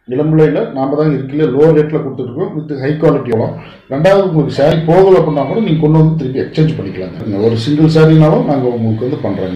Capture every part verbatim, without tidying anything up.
இளம்பிள்ளையில் நாம தான் இருக்கல லோ ரேட்டில் கொடுத்துருக்கோம் வித் ஹை குவாலிட்டியோட. ரெண்டாவது உங்களுக்கு சாரி போகலை அப்படின்னா கூட நீங்கள் கொண்டு வந்து திருப்பி எக்ஸ்சேஞ்ச் பண்ணிக்கலாங்க. ஒரு சிங்கிள் சாரினாலும் நாங்கள் உங்களுக்கு வந்து பண்ணுறோங்க.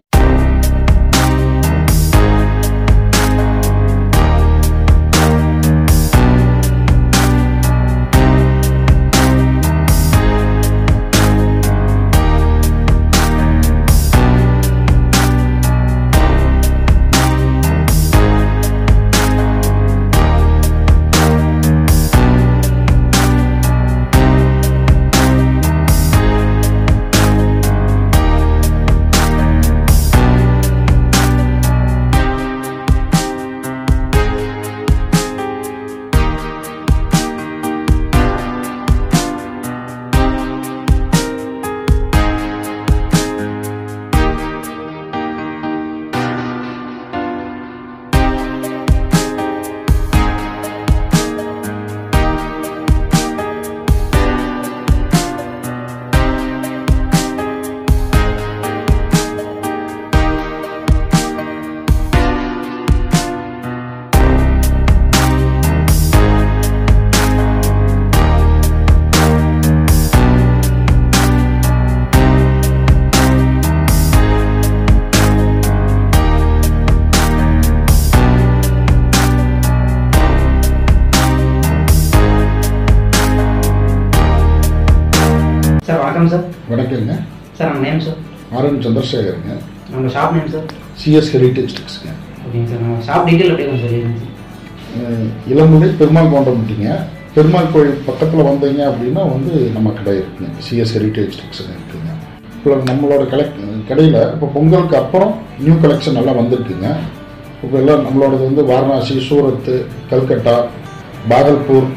சார் வணக்கம் சார். வணக்கங்க சார் நம்ம நேம் சார் ஆர்என் சந்திரசேகருங்க. நம்ம shop name sir CS heritage டெக்ஸ்ங்க. ஓகேங்க சார். நம்ம ஷாப் டீட்டெயில் எப்படி கொஞ்சம் சொல்லிடுங்க சார். இளம்புரை பெருமாள் கோண்டமிட்டிங்க. பெருமாள் கோயில் பக்கத்தில் வந்தீங்க அப்படின்னா வந்து நம்ம கடை இருக்குங்க. சிஎஸ் ஹெரிட்டேஜ் டெக்ஸ்ங்க இருக்குங்க. இப்போ நம்மளோட கலெக் கடையில் இப்போ பொங்கலுக்கு அப்புறம் நியூ கலெக்ஷன் எல்லாம் வந்திருக்குங்க. இப்போ எல்லாம் நம்மளோடது வந்து வாரணாசி, சூரத்து, கல்கட்டா, பாகல்பூர்,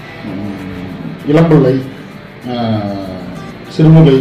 இளம்பிள்ளை, சிறுமுகை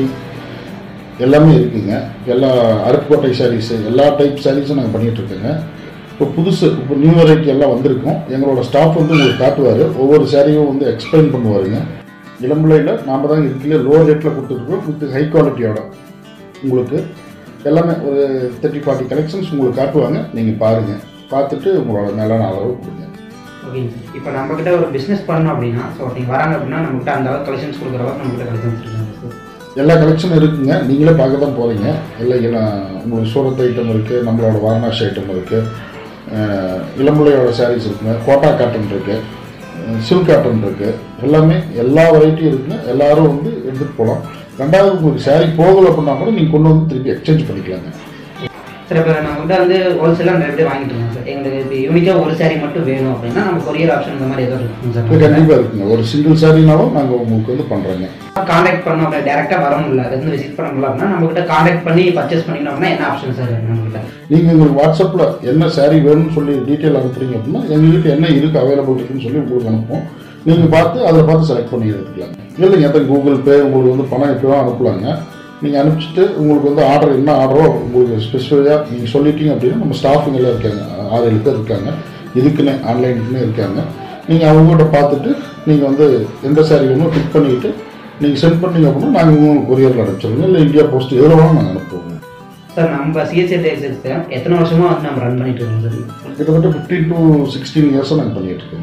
எல்லாமே இருக்குங்க. எல்லா அருப்புக்கோட்டை சாரீஸு எல்லா டைப் சாரீஸும் நாங்கள் பண்ணிகிட்ருக்கோங்க. இப்போ புதுசு இப்போ நியூ வெரைட்டி எல்லாம் வந்திருக்கோம். எங்களோட ஸ்டாஃப் வந்து உங்களுக்கு காட்டுவார். ஒவ்வொரு சாரியும் வந்து எக்ஸ்பிளைன் பண்ணுவாருங்க. இளம்பிள்ளையில் நாம் தான் இருக்கல லோ ரேட்டில் கொடுத்துருக்கோம் வித் ஹை குவாலிட்டியோட. உங்களுக்கு எல்லாமே ஒரு தேர்ட்டி ஃபார்ட்டி கலெக்ஷன்ஸ் உங்களுக்கு காட்டுவாங்க. நீங்கள் பாருங்கள், பார்த்துட்டு உங்களோட மேலான அளவு கொடுங்க. ஓகேங்க சார். இப்போ நம்மக்கிட்ட ஒரு பிஸ்னஸ் பண்ணோம் அப்படின்னா ஸோ நீங்கள் வராங்க அப்படின்னா நம்மகிட்ட அந்த அளவுக்கு கலெக்ஷன்ஸ் கொடுக்குற அளவுக்கு நம்மகிட்ட கலெக்ஷன்ஸ் இருக்காங்க சார். எல்லா கலெக்ஷனும் இருக்குங்க. நீங்களே பார்க்க தான் போகிறீங்க. எல்லாம் உங்களுக்கு சூரத் ஐட்டம் இருக்குது, நம்மளோட வாரணாசி ஐட்டம் இருக்குது, இளம்பிள்ளையோட சாரீஸ் இருக்குங்க, கோட்டா காட்டன் இருக்குது, சில்க் காட்டன் இருக்குது. எல்லாமே எல்லா வெரைட்டியும் இருக்குங்க. எல்லோரும் வந்து எடுத்துகிட்டு போகலாம். ரெண்டாவது உங்களுக்கு சாரீ போகலை அப்படின்னா கூட நீங்கள் கொண்டு வந்து திருப்பி எக்ஸ்சேஞ்ச் பண்ணிக்கலாங்க. சார் இப்போ நம்மகிட்ட வந்து ஹோல்சேலாக நிறைய பேர் வாங்கிட்டு இருக்கோம் சார். எங்களுக்கு இப்போ யூனிக்காக ஒரு சாரீ மட்டும் வேணும் அப்படின்னா நம்ம கொரியர் ஆப்ஷன் இந்த மாதிரி எதாவது இருக்குங்க சார்? கண்டிப்பாக இருக்குங்க. ஒரு சிங்கிள் சாரினாலும் நாங்கள் உங்களுக்கு வந்து பண்ணுறோங்க. கான்டாக்ட் பண்ணோம் அப்படின்னா டேரெக்டாக வர முடியல, அது வந்து விசிட் பண்ண முடியல அப்படின்னா நம்மகிட்ட கான்டாக்ட் பண்ணி பர்ச்சேஸ் பண்ணிக்கணும் அப்படின்னா என்ன ஆப்ஷன் சார் நம்மகிட்ட? நீங்கள் உங்களுக்கு வாட்ஸ்அப்பில் என்ன சாரீ வேணும்னு சொல்லி டீட்டெயில் அனுப்புறீங்க அப்படின்னா எங்ககிட்ட என்ன இருக்குது அவைலபிள் இருக்குன்னு சொல்லி உங்களுக்கு அனுப்புவோம். நீங்கள் பார்த்து அதில் பார்த்து செலக்ட் பண்ணி எடுத்துக்கலாங்க. இல்லைங்க எந்த கூகுள் பே உங்களுக்கு வந்து பணம் எப்போவும் அனுப்பலாங்க. நீங்கள் அனுப்பிச்சிட்டு உங்களுக்கு வந்து ஆர்டர் என்ன ஆர்டரோ உங்களுக்கு ஸ்பெசிஃபிக்காக நீங்கள் சொல்லிட்டீங்க அப்படின்னா நம்ம ஸ்டாஃபுங்கெல்லாம் இருக்காங்க. ஆறு ஏழு பேர் இருக்காங்க. இதுக்குன்னே ஆன்லைனுக்குன்னே இருக்காங்க. நீங்கள் அவங்கள்ட்ட பார்த்துட்டு நீங்கள் வந்து எந்த சாரீ வேணுமோ பிக் பண்ணிவிட்டு நீங்கள் சென்ட் பண்ணீங்க அப்படின்னா நாங்கள் உங்களுக்கு கொரியரில் அனுப்பிச்சிடுங்க. இல்லை இந்தியா போஸ்ட் எதில் வேணாலும் நாங்கள் அனுப்புவோம். சார் நம்ம சிஎஸ்ஏ டெக்ஸ்டைல்ஸ் எத்தனை வருஷமாக வந்து நம்ம ரன் பண்ணிட்டு இருக்கோம் சார்? கிட்டத்தட்ட ஃபிஃப்டீன் டு சிக்ஸ்டீன் இயர்ஸாக நாங்கள் பண்ணிகிட்டு இருக்கோங்க.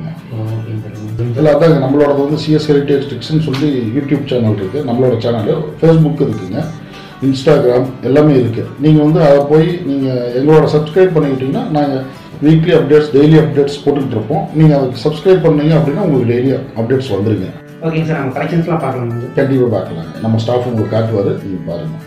இல்லை அதாங்க நம்மளோட வந்து சிஎஸ் ஹெரிட்டேஜ் டெக்ஸ்ட்னு சொல்லி யூடியூப் சேனல் இருக்குது. நம்மளோட சேனல் ஃபேஸ்புக் இருக்குங்க, இன்ஸ்டாகிராம் எல்லாமே இருக்குது. நீங்கள் வந்து அதை போய் நீங்கள் எங்களோட சப்ஸ்கிரைப் பண்ணிக்கிட்டிங்கன்னா நாங்கள் வீக்லி அப்டேட்ஸ் டெய்லி அப்டேட்ஸ் போட்டுக்கிட்டு இருப்போம். நீங்கள் அதுக்கு சப்ஸ்கிரைப் பண்ணீங்க அப்படின்னா உங்களுக்கு டெய்லி அப்டேட்ஸ் வந்துருங்க. ஓகேங்க சார். நம்ம கலெக்ஷன்ஸ்லாம் பார்க்கலாம். கண்டிப்பாக பார்க்கலாங்க. நம்ம ஸ்டாஃப் உங்களுக்கு காட்டுவார், நீங்கள் பாருங்கள்.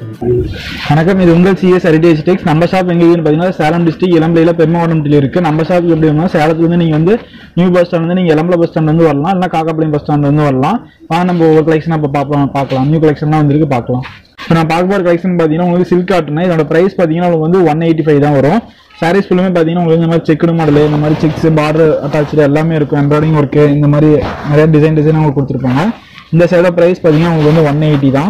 வணக்கம், இது உங்கள் சிஎஸ் ஹெரிட்டேஜ் டெக்ஸ். நம்ம ஷாப் எங்க இருக்குன்னு பார்த்தீங்கன்னா சேலம் டிஸ்ட்ரிக்ட் இளம்பிள்ளையில பெருமாவட்டத்தில் இருக்கு. நம்ம ஷாப் எப்படி வேணும், சேலத்துல வந்து நீங்க வந்து நியூ பஸ் ஸ்டாண்ட் வந்து நீங்க இளம்பிள்ளை பஸ் ஸ்டாண்ட் வந்து வரலாம், இல்லை காக்காப்பாளையம் பஸ் ஸ்டாண்ட் வந்து வரலாம். வா நம்ம ஒவ்வொரு கலெக்ஷன் இப்போ பார்க்கலாம் பார்க்கலாம் நியூ கலெக்ஷன்லாம் வந்துருக்கு பார்க்கலாம். இப்போ நான் பார்க்க போகிற கலெக்ஷன் பார்த்தீங்கன்னா உங்களுக்கு சில்க் காட்டன். இதோட பிரைஸ் பார்த்தீங்கன்னா உங்களுக்கு வந்து ஒன் எயிட்டி ஃபைவ் தான் வரும். சாரீஸ் ஃபுல்லுமே பார்த்தீங்கன்னா உங்களுக்கு இந்த மாதிரி செக்குடு மாடல், இந்த மாதிரி செக்ஸ் பார்டர் அட்டாச்சு எல்லாமே இருக்கும். எம்ப்ராய்டிங் ஒர்க்கு இந்த மாதிரி நிறைய டிசைன் டிசைன் உங்களுக்கு கொடுத்துருப்பாங்க. இந்த சைடோட பிரைஸ் பார்த்தீங்கன்னா உங்களுக்கு வந்து ஒன் எயிட்டி தான்.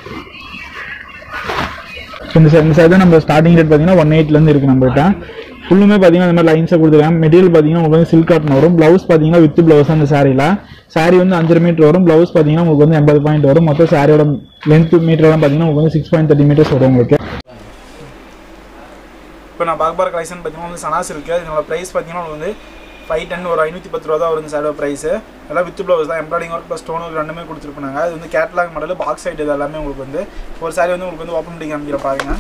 இந்த சைடு நம்ம ஸ்டார்டிங் ரேட் பார்த்தீங்கன்னா ஒன் எயிட்லேருந்து இருக்குது நம்மகிட்ட. ஃபுல்லுமே பார்த்தீங்கன்னா இந்த மாதிரி லைன்ஸை கொடுத்துருக்காங்க. மெட்டீரியல் பார்த்தீங்கன்னா உங்களுக்கு வந்து சில்க் காட்டன் வரும். ப்ளவுஸ் பார்த்தீங்கன்னா வித் ப்ளவுஸ் அந்த சாரியில் சாரி வந்து அஞ்சரை மீட்டர் வரும். ப்ளவுஸ் பார்த்தீங்கன்னா உங்களுக்கு வந்து எண்பது பாயிண்ட் வரும். மொத்தம் சாரியோட லென்த் மீட்டர்லாம் பார்த்தீங்கன்னா உங்களுக்கு வந்து சிக்ஸ் பாயிண்ட் தேர்ட்டி மீட்டர்ஸ் வரும் உங்களுக்கு. இப்போ நான் பார்க்க போகிற கலெக்ஷன் பார்த்தீங்கன்னா வந்து சனாஸ் இருக்குது. இதனோட ப்ரைஸ் பார்த்தீங்கன்னா உங்களுக்கு வந்து ஃபைவ் டென் ஒரு ஐநூற்றி பத்து ரூபா தான் வரும் இந்த சேரீ ப்ரைஸு. எல்லாம் வித் ப்ளவுஸ் தான், embroidering work plus stone work ரெண்டுமே கொடுத்துருப்பாங்க. அது வந்து கேட்லாக் மாடல் பாக்ஸ் சைடு இது எல்லாமே உங்களுக்கு வந்து ஒரு சாரீ வந்து உங்களுக்கு வந்து ஓப்பன் பண்ணி காமிக்கிற பாருங்க.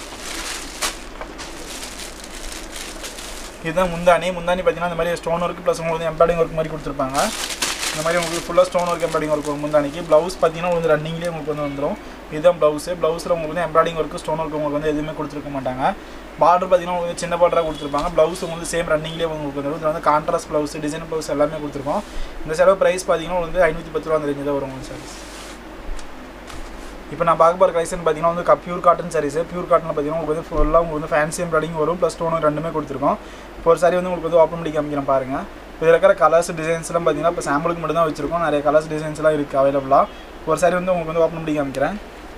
இதுதான் முந்தானி. முந்தானி பார்த்தீங்கன்னா இந்த மாதிரி ஸ்டோன் ஒர்க் ப்ளஸ் உங்களுக்கு வந்து எம்ப்ராய்டிங் ஒர்க் மாதிரி கொடுத்துருப்பாங்க. இந்த மாதிரி உங்களுக்கு ஃபுல்லாக ஸ்டோன் ஒர்க் எம்ப்ராய்டிங் ஒர்க் வரும் முந்தானிக்கு. ப்ளவுஸ் பார்த்தீங்கன்னா உங்களுக்கு ரன்னிங்லேயே உங்களுக்கு வந்து வந்துடும். இதுதான் ப்ளவுஸு. ப்ளவுஸில் உங்களுக்கு வந்து எம்ப்ராய்டிங் ஒர்க்கு ஸ்டோன் ஒர்க் உங்களுக்கு வந்து எதுவுமே கொடுத்துருக்க மாட்டாங்க. பார்டர் பார்த்தீங்கன்னா உங்களுக்கு சின்ன பார்டராக கொடுத்துருப்பாங்க. ப்ளவுஸ் உங்களுக்கு சேம் ரன்னிங்லேயே உங்களுக்கு வந்துடும். இதில் வந்து கான்ட்ராஸ்ட் ப்ளவுஸ் டிசைன் ப்ளவுஸ் எல்லாமே கொடுத்துருக்கோம். இந்த செலவு ப்ரைஸ் பார்த்தீங்கன்னா வந்து ஐநூற்றி பத்து ரூபா அந்த ரேஞ்சு தான் வரும் உங்களுக்கு சாரீஸ். இப்போ நான் பார்க்க போகிற கலெக்ஷன் பார்த்தீங்கன்னா வந்து பியூர் காட்டன் சாரீஸ். பியூர் காட்டனில் பார்த்தீங்கன்னா உங்களுக்கு வந்து ஃபுல்லாக உங்களுக்கு வந்து ஃபேன்சி எம்ப்ராய்டிங் வரும் ப்ளஸ் ஸ்டோன் ரெண்டுமே கொடுத்துருக்கோம். இப்போ ஒரு சாரீ வந்து உங்களுக்கு வந்து ஓப்பன் பண்ணி காமிக்கிறேன் பாருங்கள். இப்போ இதில் இருக்கிற கலர்ஸ் டிசைன்ஸ்லாம் பார்த்தீங்கன்னா இப்போ சாம்பிளுக்கு மட்டும் தான் வச்சிருக்கோம். நிறைய கலர்ஸ் டிசைன்ஸ்லாம் இருக்குது அவைலபிளாக. ஒரு சாரீ வந்து உங்களுக்கு வந்து ஓப்பன் பண்ணி காமிக்கிறேன்.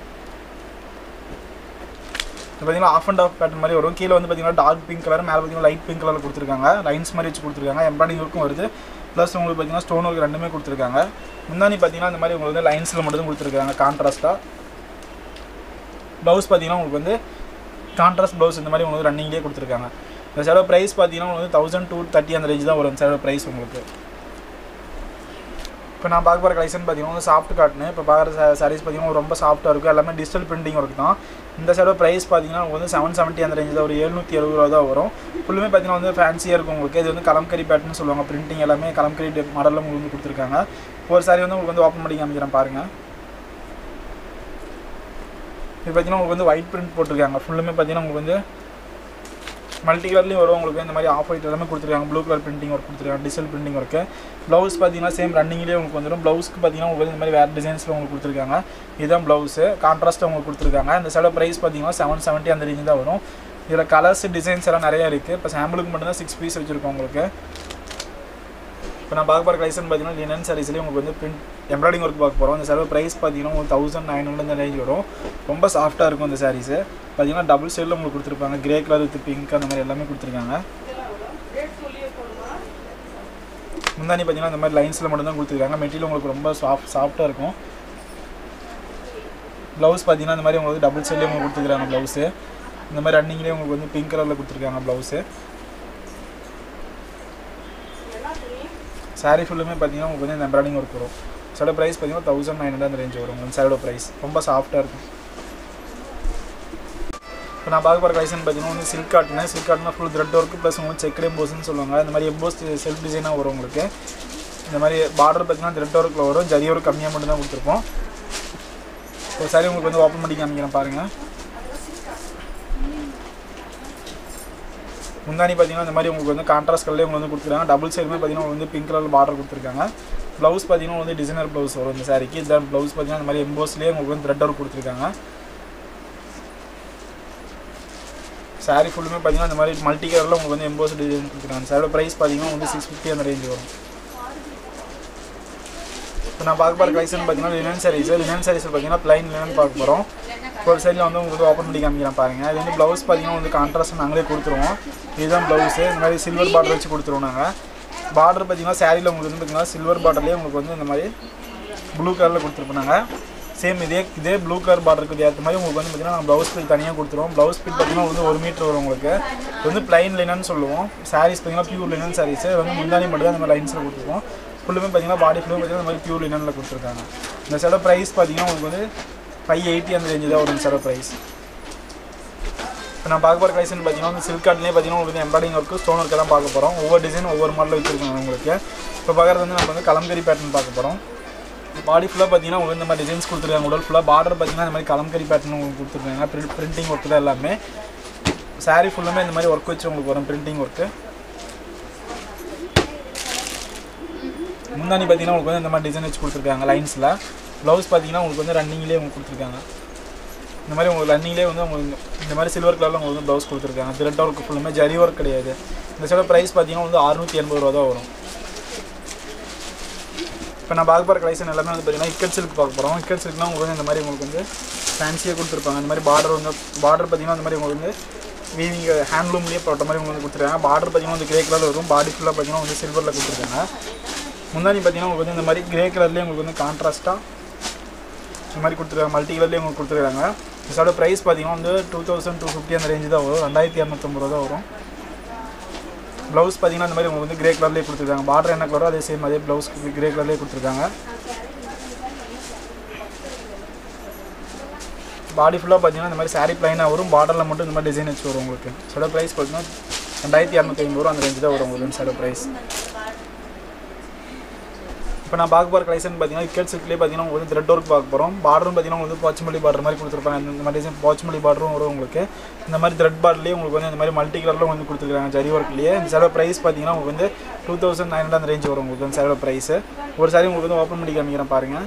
இப்போ பார்த்தீங்கன்னா ஆஃப் அண்ட் ஆஃப் பேட்டர்ன் மாதிரி வரும். கீழே வந்து பார்த்தீங்கன்னா டார்க் பிங்க் கலர், மேலே பார்த்தீங்கன்னா லைட் பிங்க் கலரில் கொடுத்துருக்காங்க. லைன்ஸ் மாதிரி வச்சு கொடுத்துருக்காங்க. எம்ப்ராய்டிங் ஒர்க்கும் வருது ப்ளஸ் உங்களுக்கு பார்த்தீங்கன்னா ஸ்டோன் ஒர்க் ரெண்டுமே கொடுத்துருக்காங்க. முன்னாடி பார்த்தீங்கன்னா இந்த மாதிரி உங்களுக்கு வந்து லைன்ஸில் மட்டும் கொடுத்துருக்காங்க கான்ட்ராஸ்ட்டாக. ப்ளவுஸ் பார்த்தீங்கன்னா உங்களுக்கு வந்து கான்ட்ராஸ்ட் ப்ளவுஸ் இந்த மாதிரி உங்களுக்கு ரன்னிங்லேயே கொடுத்துருக்காங்க. இந்த சேரோட ப்ரைஸ் பார்த்தீங்கன்னா உங்களுக்கு வந்து தௌசண்ட் டூ தேர்ட்டி அந்த ரேஞ்ச் தான் வரும் சேரோட ப்ரைஸ் உங்களுக்கு. இப்போ நான் பார்க்க போகிற கலெக்ஷன் பார்த்தீங்கன்னா சாஃப்ட் காட்னு. இப்போ பார்க்குற சாரீஸ் பார்த்தீங்கன்னா ரொம்ப சாஃப்ட்டாக இருக்கும். எல்லாமே டிஜிட்டல் பிரிண்டிங் ஒர்க் தான். இந்த சேரோட ப்ரைஸ் பார்த்தீங்கன்னா உங்களுக்கு வந்து செவன் செவன்ட்டி அந்த ரேஞ்ச் தான் ஒரு எழுநூற்றி எழுபது ரூபா தான் வரும். ஃபுல்லுமே பார்த்தீங்கன்னா வந்து ஃபேன்சியாக இருக்கும் உங்களுக்கு. இது வந்து கலம்கரி பேட்டர்னு சொல்லுவாங்க. பிரிண்டிங் எல்லாமே கலம்கரி மாடலில் உங்களுக்கு வந்து கொடுத்துருக்காங்க. ஒரு சாரீ வந்து உங்களுக்கு வந்து ஓப்பன் பண்ணி காமிக்கிறேன் பாருங்கள். இது பார்த்தீங்கன்னா உங்களுக்கு வந்து ஒயிட் பிரிண்ட் போட்டிருக்காங்க. ஃபுல்லுமே பார்த்தீங்கன்னா உங்களுக்கு வந்து மல்டி கலர்லேயும் வரும் உங்களுக்கு. இந்த மாதிரி ஆஃப் ஒயிட் எல்லாமே கொடுத்துருக்காங்க. ப்ளூ கலர் பிரிண்டிங் ஒர்க் கொடுத்துருக்காங்க. Digital printing work. ப்ளவுஸ் பார்த்தீங்கன்னா சேம் ரன்னிங்லேயே உங்களுக்கு வந்துடும். ப்ளவுஸ்க்கு பார்த்தீங்கன்னா உங்களுக்கு இந்த மாதிரி வேறு டிசைன்ஸில் உங்களுக்கு கொடுத்துருக்காங்க. இதுதான் ப்ளவுஸு. கான்ட்ராஸ்ட்டாக உங்களுக்கு கொடுத்துருக்காங்க. இந்த சைட ப்ரைஸ் பார்த்தீங்கன்னா செவன் செவன்ட்டி அந்த ரேஞ்சு தான் வரும். இதில் கலர்ஸ் டிசைன்ஸ் எல்லாம் நிறையா இருக்குது. இப்போ சாம்பிளுக்கு மட்டும்தான் சிக்ஸ் பீஸ் வச்சுருக்கோம் உங்களுக்கு. இப்போ நான் பார்க்க போகிற கலெக்ஷன் பார்த்தீங்கன்னா லினன் சாரீஸ்லேயே உங்களுக்கு வந்து பிரிண்ட் எம்ப்ராய்டிங் ஒர்க் பார்க்க போகிறோம். இந்த சாரீ ப்ரைஸ் பார்த்தீங்கன்னா உங்களுக்கு தௌசண்ட் நைன் ஹண்ட்ரட் அந்த ரேஞ்ச் வரும். ரொம்ப சாஃப்ட்டாக இருக்கும் இந்த சாரீஸு. பார்த்தீங்கன்னா டபுள் ஷேடில் உங்களுக்கு கொடுத்துருப்பாங்க. கிரே கலர் வித் பிங்க் அந்த மாதிரி எல்லாமே கொடுத்துருக்காங்க. முந்தானி பார்த்தீங்கன்னா இந்த மாதிரி லைன்ஸில் மட்டும் தான் கொடுத்துருக்காங்க. மெட்டீரியல் உங்களுக்கு ரொம்ப சாஃப்ட் சாஃப்ட்டாக இருக்கும். ப்ளவுஸ் பார்த்தீங்கன்னா இந்த மாதிரி உங்களுக்கு டபுள் ஷேட்லேயே உங்களுக்கு கொடுத்துருக்காங்க. ப்ளவுஸு இந்த மாதிரி ரன்னிங்லேயே உங்களுக்கு வந்து பிங்க் கலரில் கொடுத்துருக்காங்க ப்ளவுஸு. சாரீ ஃபுல்லுமே பார்த்தீங்கன்னா உங்களுக்கு வந்து இந்த எம்ப்ராய்டிங் ஒர்க் வரும். சைட ப்ரைஸ் பார்த்தீங்கன்னா தௌசண்ட் நைன் ஹண்ட்ரட் அந்த ரேஞ்ச் வரும். இந்த சைடோட ப்ரைஸ் ரொம்ப சாஃப்ட்டாக இருக்கும். இப்போ நான் பார்க்க போகிற கலெக்ஷன் பார்த்தீங்கன்னா வந்து silk cotton. Silk cotton full thread work plus உங்களுக்கு செக்கட் எம்போஸ்ன்னு சொல்லுவாங்க. இந்த மாதிரி எம்போஸ் செல்ஃப் டிசைனாக வரும் உங்களுக்கு. இந்த மாதிரி பார்டர் பார்த்தீங்கன்னா த்ரெட் ஒர்க்கில் வரும். ஜரி ஒர்க் கம்மியாக மட்டும் தான் கொடுத்துருப்போம். இப்போ சாரி உங்களுக்கு வந்து ஓப்பன் பண்ணி காமிக்கிறேன் பாருங்கள். முந்தானி பார்த்தீங்கன்னா இந்த மாதிரி உங்களுக்கு வந்து கான்ட்ராஸ்ட் கலர்லேயே உங்களுக்கு வந்து கொடுத்துருக்காங்க. டபுள் சைடுமே பார்த்தீங்கன்னா வந்து பிங்க் கலர் பார்டர் கொடுத்துருக்காங்க. ப்ளவுஸ் பார்த்தீங்கன்னா வந்து டிசைனர் ப்ளவுஸ் வரும் இந்த சாரிக்கு. இந்த ப்ளவுஸ் பார்த்தீங்கன்னா இந்த மாதிரி எம்போஸ்லேயே உங்களுக்கு வந்து த்ரெட் ஒர்க் கொடுத்துருக்காங்க. சாரீ ஃபுல்லுமே பார்த்தீங்கன்னா இந்த மாதிரி மல்டி கலரில் உங்களுக்கு வந்து எம்போஸ் டிசைன் கொடுத்துருக்காங்க. சாரோட ப்ரைஸ் பார்த்தீங்கன்னா வந்து சிக்ஸ் ஃபிஃப்டி அந்த ரேஞ்ச் வரும். இப்போ நான் பார்க்க போகிற கலெக்ஷன் பார்த்தீங்கன்னா லினன் சாரீஸ். லினன் சாரீஸ் பார்த்தீங்கன்னா ப்ளைன் லினன் பார்க்க போகிறோம். ஒரு சைடில் வந்து உங்களுக்கு ஓப்பன் பண்ணி காமிக்கிறேன் பாருங்கள். இது வந்து ப்ளவுஸ் பார்த்தீங்கன்னா வந்து கான்ட்ராஸ்ட் நாங்களே கொடுத்துருவோம். இதுதான் ப்ளவுஸு. இந்த மாதிரி சில்வர் பார்டர் வச்சு கொடுத்துருவோம் நாங்கள். பார்டர் பார்த்தீங்கன்னா சாரியில் உங்களுக்கு வந்து பார்த்தீங்கன்னா சில்வர் பார்டர்லேயே உங்களுக்கு வந்து இந்த மாதிரி ப்ளூ கலரில் கொடுத்துருப்போம் நாங்கள். சேம் இதே இதே ப்ளூ கலர் பார்டருக்கு ஏற்ற மாதிரி உங்களுக்கு வந்து பார்த்தீங்கன்னா நான் ப்ளவுஸ் பீட் தனியாக கொடுத்துருவோம். ப்ளவுஸ் பீட் பார்த்தீங்கன்னா வந்து ஒரு மீட்டர் வரும் உங்களுக்கு. இது வந்து ப்ளைன் லினன்னு சொல்லுவோம். சாரீஸ் பார்த்தீங்கன்னா பியூர் லினன் சாரீஸ். இது வந்து முந்தானி மட்டும் தான் இந்த மாதிரி லைன்ஸில் கொடுத்துருவோம். ஃபுல்லுமே பார்த்தீங்கன்னா பாடி ஃபுல்லும் பார்த்தீங்கன்னா இந்த மாதிரி பியூர் லினனில் கொடுத்துருக்காங்க. இந்த சைட ப்ரைஸ் பார்த்தீங்கன்னா உங்களுக்கு வந்து ஃபைவ் எயிட்டி அந்த ரேஞ்சு தான் வரும் சைட ப்ரைஸ். இப்போ நான் பார்க்க போகிற கலெக்ஷன் பார்த்தீங்கன்னா வந்து சில்க் காட்லேயே பார்த்தீங்கன்னா உங்களுக்கு வந்து எம்ப்ராய்டிங் ஒர்க்கு ஸ்டோன் ஒர்க் எல்லாம் பார்க்க போகிறோம். ஒவ்வொரு டிசைன் ஒவ்வொரு மாடலில் வச்சுருக்காங்க உங்களுக்கு. இப்போ பார்க்குறது வந்து நம்ம வந்து கலம்கரி பேட்டர்ன் பார்க்க போகிறோம். பாடி ஃபுல்லாக பார்த்தீங்கன்னா உங்களுக்கு இந்த மாதிரி டிசைன்ஸ் கொடுத்துருக்காங்க. உடல் ஃபுல்லாக பார்டர் பார்த்தீங்கன்னா இந்த மாதிரி கலம்கரி பேட்டர்ன் உங்களுக்கு கொடுத்துருக்காங்க. பிரிண்ட் பிரிண்டிங் ஒர்க்கு தான் எல்லாமே. சாரீ ஃபுல்லுமே இந்த மாதிரி ஒர்க் வச்சு உங்களுக்கு வரும் பிரிண்டிங் ஒர்க்கு. முந்தானி பார்த்தீங்கன்னா உங்களுக்கு வந்து இந்த மாதிரி டிசைன் வச்சு கொடுத்துருக்காங்க லைன்ஸில். ப்ளவுஸ் பார்த்தீங்கன்னா உங்களுக்கு வந்து ரன்னிங்லேயே உங்களுக்கு கொடுத்துருக்காங்க. இந்த மாதிரி உங்களுக்கு ரன்னிங்லேயே வந்து உங்களுக்கு இந்த மாதிரி சில்வர் கலரில் உங்களுக்கு வந்து ப்ளவுஸ் கொடுத்துருக்காங்க. த்ரெட் ஒர்க் ஃபுல்லுமே ஜரி ஒர்க் கிடையாது. இந்த சைட ப்ரைஸ் பார்த்தீங்கன்னா வந்து அறுநூற்றி எண்பது ரூபா தான் வரும். இப்போ நான் பார்க்க போகிற கலெக்ஷன் எல்லாமே வந்து பார்த்தீங்கன்னா இக்கட் சில்க் பார்க்க போகிறோம். இக்கட் சில்க்னா உங்களுக்கு வந்து இந்த மாதிரி உங்களுக்கு வந்து ஃபேன்சியாக கொடுத்துருப்பாங்க. இந்த மாதிரி பார்டர் வந்து பார்டர் பார்த்தீங்கன்னா இந்த மாதிரி உங்களுக்கு வந்து வீவிங் ஹேண்ட்லூம்லேயே போட்ட மாதிரி உங்களுக்கு வந்து கொடுத்துருக்காங்க. பார்டர் பார்த்தீங்கன்னா வந்து கிரே கலரில் வரும். பாடி ஃபுல்லாக பார்த்தீங்கன்னா வந்து சில்வரில் கொடுத்துருக்காங்க. முந்தானி பார்த்தீங்கன்னா உங்களுக்கு வந்து இந்த மாதிரி கிரே கலர்லேயே உங்களுக்கு வந்து கான்ட்ராஸ்ட்டாக இந்த மாதிரி கொடுத்துருக்காங்க. மல்டி கலர்லேயே உங்களுக்கு கொடுத்துருக்காங்க. இதோட ப்ரைஸ் பார்த்தீங்கன்னா வந்து டூ தௌசண்ட் டூ ஃபிஃப்டி அந்த ரேஞ்சு தான் வரும். ரெண்டாயிரத்தி இரநூத்தம்பது ரூபா தான் வரும். ப்ளவுஸ் பார்த்தீங்கன்னா இந்த மாதிரி உங்களுக்கு வந்து கிரே கலர்லேயே கொடுத்துருக்காங்க. பார்டர் என்ன கலரோ அதே சேம் அதே ப்ளவுஸ் கிரே கலர்லேயே கொடுத்துருக்காங்க. பாடி ஃபுல்லாக பார்த்தீங்கன்னா இந்த மாதிரி சாரீ ப்ளைனாக வரும். பார்டரில் மட்டும் இந்த மாதிரி டிசைன் வச்சு வரும் உங்களுக்கு. சைடோ ப்ரைஸ் பார்த்தீங்கன்னா ரெண்டாயிரத்தி இரநூத்தி ஐம்பது ரூபா அந்த ரேஞ்சு தான் வரும் உங்களுக்கு சைடோ ப்ரைஸ். இப்போ நான் பார்க்க போகிற கலெக்ஷன் பார்த்தீங்கன்னா இக்கட் சில்க்லேயே பார்த்தீங்கன்னா உங்களுக்கு த்ரெட் ஒர்க் பார்க்க போகிறோம். பார்டரும் பார்த்தீங்கன்னா வந்து போச்சமல்லி பார்டர் மாதிரி கொடுத்துருப்பாங்க. இந்த மாதிரி டிசைன் போச்சமல்லி பார்டரும் வரும் உங்களுக்கு. இந்த மாதிரி த்ரெட் பார்டர்லேயே உங்களுக்கு வந்து இந்த மாதிரி மல்டி கலரில் வந்து கொடுத்துருக்காங்க ஜரி ஒர்க்லேயே. இந்த சைடோ ப்ரைஸ் பார்த்தீங்கன்னா உங்களுக்கு வந்து டூ தௌசண்ட் நைன் ஹண்ட்ரட் அந்த ரேஞ்சு வரும் உங்களுக்கு இந்த சைடோ ப்ரைஸு. ஒரு சாரி உங்களுக்கு வந்து ஓப்பன் பண்ணி காமிக்கிறேன் பாருங்கள்.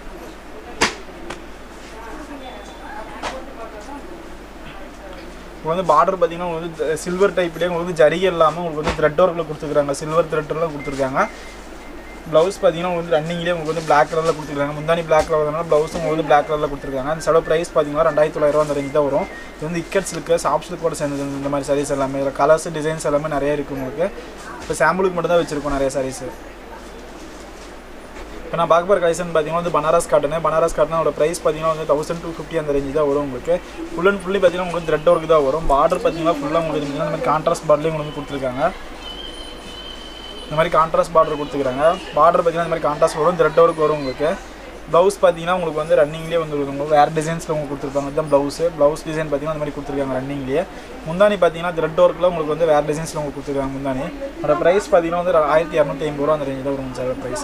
இப்போ வந்து பார்டர் பார்த்தீங்கன்னா உங்களுக்கு வந்து சில்வர் டைப்லேயே உங்களுக்கு வந்து ஜரி இல்லாமல் உங்களுக்கு வந்து த்ரெட் ஒர்க்கில் கொடுத்துருக்காங்க. சில்வர் த்ரெட்டெல்லாம் கொடுத்துருக்காங்க. ப்ளவுஸ் பார்த்தீங்கன்னா உங்களுக்கு ரன்னிங்லேயே உங்களுக்கு வந்து பிளாக் கலரில் கொடுத்துருக்காங்க. முந்தானி பிளாக் கலர் வரதுனால ப்ளவுஸும் உங்களுக்கு வந்து பிளாக் கலரில் கொடுத்துருக்காங்க. அந்த சைடோ ப்ரைஸ் பார்த்தீங்கன்னா ரெண்டாயிரத்தி தொள்ளாயிரம் அந்த ரேஞ்ச் தான் வரும். இது வந்து இக்கட் சில்க்கு சாஃப்ட் சில்க்கோட சேர்ந்தது இந்த மாதிரி சாரீஸ் எல்லாமே. இதில் கலர்ஸ் டிசைன்ஸ் எல்லாமே நிறைய இருக்குது உங்களுக்கு. இப்போ சாம்பிளுக்கு மட்டும் தான் வச்சுருக்கோம் நிறைய சாரீஸ். இப்போ நான் பார்க்க போகிற கலெக்ஷன் பார்த்தீங்கன்னா வந்து பனாரஸ் காட்டனு. பனாரஸ் காட்டனோட ப்ரைஸ் பார்த்தீங்கன்னா வந்து தௌசண்ட் டூ ஃபிஃப்டி அந்த ரேஞ்சு தான் வரும் உங்களுக்கு. ஃபுல் அண்ட் ஃபுல்லி பார்த்தீங்கன்னா உங்களுக்கு த்ரெட் ஒர்க் தான் வரும். பார்டர் பார்த்தீங்கன்னா ஃபுல்லாக உங்களுக்கு இந்த மாதிரி கான்ட்ராஸ்ட் பார்டர்லேயும் உங்களுக்கு கொடுத்துருக்காங்க. இந்த மாதிரி கான்ட்ராஸ்ட் பார்டர் கொடுத்துருக்காங்க. பார்டர் பார்த்தீங்கன்னா இந்த மாதிரி கான்ட்ராஸ்ட் வரும். த்ரெட் ஒர்க் வரும் உங்களுக்கு. ப்ளவுஸ் பார்த்தீங்கன்னா உங்களுக்கு வந்து ரன்னிங்லேயே வந்து உங்களுக்கு வேறு டிசைன்ஸில் உங்களுக்கு கொடுத்துருப்பாங்க. இதுதான் ப்ளவுஸு. ப்ளவுஸ் டிசைன் பார்த்தீங்கன்னா இந்த மாதிரி கொடுத்துருக்காங்க ரன்னிங்லேயே. முந்தானி பார்த்தீங்கன்னா த்ரெட் ஒர்க்கில் உங்களுக்கு வந்து வேறு டிசைன்ஸில் உங்களுக்கு கொடுத்துருக்காங்க முந்தானி. அதோட ப்ரைஸ் பார்த்தீங்கன்னா வந்து ஆயிரத்தி இரநூத்தி ஐம்பது ரூபா அந்த ரேஞ்சு தான் வரும் சார் ப்ரைஸ்.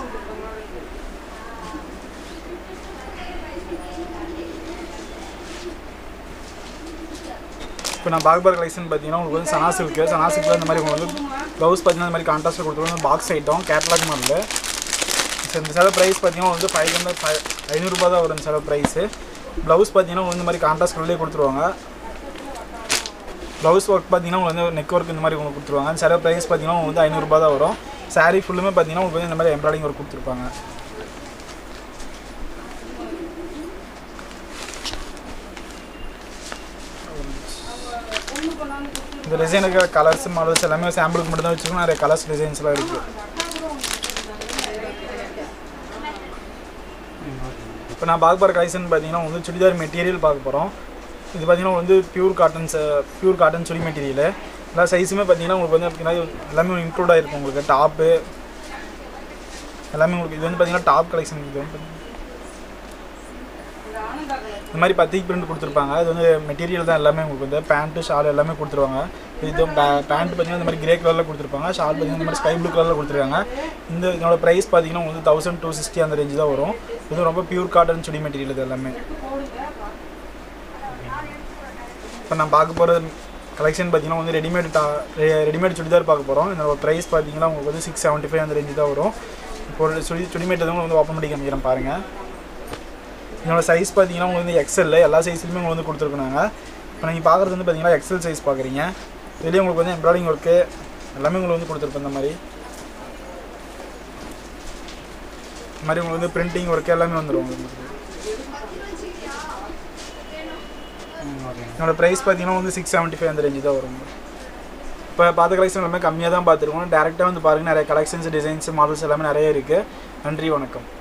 இப்போ நான் பார்க்க போகிற கலெக்ஷன் பார்த்தீங்கன்னா உங்களுக்கு வந்து சனா சில்க்கு. சனா சில்கில் இந்த மாதிரி உங்களுக்கு வந்து ப்ளவுஸ் பார்த்தீங்கன்னா இந்த மாதிரி கான்ட்ராஸ்ட்டில் கொடுத்துருவாங்க. Box item catalogue model. இந்த சேலை ப்ரைஸ் பார்த்தீங்கன்னா வந்து ஃபைவ் ஹண்ட்ரட் ஃபைவ் ஐநூறுரூபா தான் வரும் சேலை ப்ரைஸு. ப்ளவுஸ் பார்த்தீங்கன்னா இந்த மாதிரி கான்ட்ராஸ்ட் கலர்லேயே கொடுத்துருவாங்க. ப்ளவுஸ் ஒர்க் பார்த்தீங்கன்னா உங்களுக்கு வந்து நெக் ஒர்க் இந்த மாதிரி உங்களுக்கு கொடுத்துருவாங்க. அந்த சேலை ப்ரைஸ் பார்த்தீங்கன்னா உங்களுக்கு வந்து ஐநூறுரூபா தான் வரும். சாரீ ஃபுல்லுமே பார்த்தீங்கன்னா உங்களுக்கு வந்து இந்த மாதிரி எம்ப்ராய்டிங் ஒர்க் கொடுத்துருப்பாங்க. இந்த டிசைனுக்கு கலர்ஸ் மாடல்ஸ் எல்லாமே சாம்பிளுக்கு மட்டும் தான் வச்சுருக்கோம். நிறைய கலர்ஸ் டிசைன்ஸ்லாம் இருக்குது. இப்போ நான் பார்க்க போகிற கலெக்ஷன் பார்த்தீங்கன்னா வந்து சுடிதார் மெட்டீரியல் பார்க்க போகிறோம். இது பார்த்தீங்கன்னா வந்து pure cottons pure cotton chudi material. எல்லா சைஸுமே பார்த்தீங்கன்னா உங்களுக்கு வந்து அப்படின்னா எல்லாமே இன்க்ளூட் ஆகிருக்கும். உங்களுக்கு டாப்பு எல்லாமே உங்களுக்கு. இது வந்து பார்த்தீங்கன்னா டாப் கலெக்ஷன். இது வந்து இந்த மாதிரி பத்திக் பிரிண்ட் கொடுத்துருப்பாங்க. இது வந்து மெட்டீரியல் தான் எல்லாமே உங்களுக்கு வந்து பேண்ட்டு ஷால் எல்லாமே கொடுத்துருவாங்க. இது பேண்ட் பார்த்தீங்கன்னா இந்த மாதிரி கிரே கலரில் கொடுத்துருப்பாங்க. ஷால் பார்த்தீங்கன்னா இந்த மாதிரி ஸ்கை ப்ளூ கலரில் கொடுத்துருக்காங்க. இந்த இதோட ப்ரைஸ் பார்த்தீங்கன்னா வந்து தௌசண்ட் டூ சிக்ஸ்டி அந்த ரேஞ்சு தான் வரும். இது ரொம்ப பியூர் காட்டன் சுடி மெட்டீரியல் இது எல்லாமே. இப்போ நான் பார்க்க போகிற கலெக்ஷன் பார்த்தீங்கன்னா வந்து ரெடிமேட் டா ரெடிமேட் சுடிதார் பார்க்க போகிறோம். இதோட ப்ரைஸ் பார்த்தீங்கன்னா உங்களுக்கு வந்து சிக்ஸ் செவன்ட்டி ஃபைவ் அந்த ரேஞ்சு தான் வரும். இப்போ சுடி சுடிமேட் எதுவும் வந்து ஓப்பன் பண்ணி காமிக்கிறேன் பாருங்கள். இதோட சைஸ் பார்த்தீங்கன்னா உங்களுக்கு வந்து எக்ஸல் எல்லா சைஸ்லையுமே உங்களுக்கு வந்து கொடுத்துருக்காங்க. இப்போ நீங்கள் பார்க்குறது வந்து பார்த்தீங்கன்னா எக்ஸல் சைஸ் பார்க்குறீங்க. இதுலேயே உங்களுக்கு வந்து எம்ப்ராய்டிங் ஒர்க்கு எல்லாமே உங்களுக்கு வந்து கொடுத்துருப்பேன். இந்த மாதிரி இந்த மாதிரி உங்களுக்கு வந்து பிரிண்டிங் ஒர்க்கு எல்லாமே வந்துடும் உங்களுக்கு. என்னோட ப்ரைஸ் பார்த்தீங்கன்னா வந்து சிக்ஸ் செவன்ட்டி ஃபைவ் அந்த ரேஞ்சு தான் வரும். இப்போ பார்த்த கலெக்ஷன் எல்லாமே கம்மியாக தான் பார்த்துருக்கோம். டேரெக்டாக வந்து பாருங்கள். நிறைய கலெக்ஷன்ஸ் டிசைன்ஸ் மாடல்ஸ் எல்லாமே நிறைய இருக்குது. நன்றி, வணக்கம்.